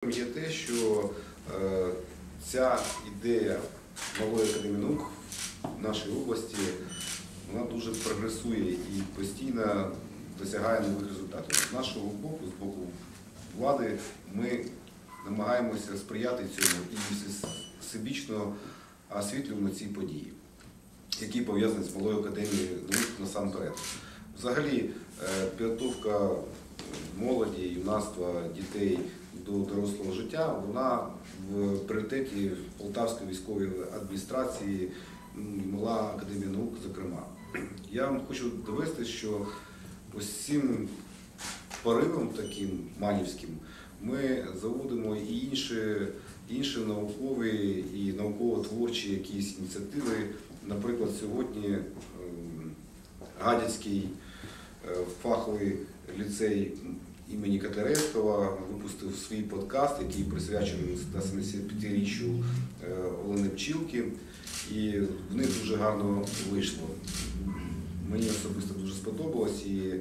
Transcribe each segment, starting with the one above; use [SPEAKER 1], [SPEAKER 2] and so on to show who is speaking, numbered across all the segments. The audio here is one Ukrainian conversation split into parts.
[SPEAKER 1] важливим є те, що ця ідея Малої академії наук в нашій області, вона дуже прогресує і постійно досягає нових результатів. З нашого боку, з боку влади, ми намагаємося сприяти цьому і всебічно освітлюємо ці події, які пов'язані з Малою академією наук насамперед. Взагалі, підготовка молоді, юнацтва, дітей до дорослого життя, вона в пріоритеті Полтавської військової адміністрації, Мала академія наук, зокрема. Я вам хочу довести, що ось цим поривом таким манівським ми заводимо і інші наукові і науково-творчі якісь ініціативи. Наприклад, сьогодні Гадяцький фаховий ліцей імені Котляревського випустив свій подкаст, який присвячений 175-річчю Олени Пчілки. І в них дуже гарно вийшло. Мені особисто дуже сподобалось. І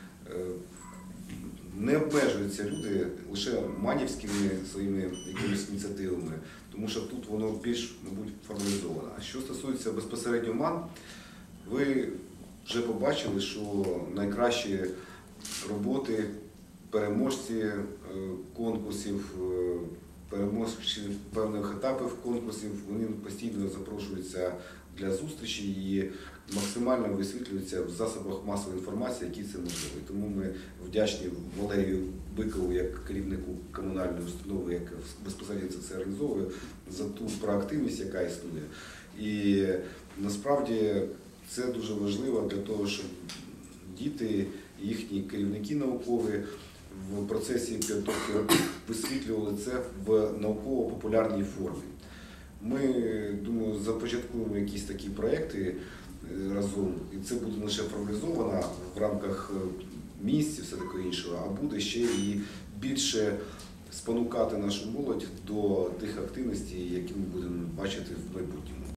[SPEAKER 1] не обмежуються люди лише манівськими своїми якимись ініціативами, тому що тут воно більш, мабуть, формалізовано. А що стосується безпосередньо МАН, ви вже побачили, що найкращі роботи, переможці конкурсів, переможці певних етапів конкурсів, вони постійно запрошуються для зустрічі і максимально висвітлюються в засобах масової інформації, які це можливо. Тому ми вдячні Валерію Бикову, як керівнику комунальної установи, яка безпосередньо це організовує, за ту проактивність, яка існує. І насправді це дуже важливо для того, щоб діти, їхні керівники наукові в процесі підготовки висвітлювали це в науково-популярній формі. Ми, думаю, започаткуємо якісь такі проекти разом, і це буде не лише формалізовано в рамках місць і все таке іншого, а буде ще і більше спонукати нашу молодь до тих активностей, які ми будемо бачити в майбутньому.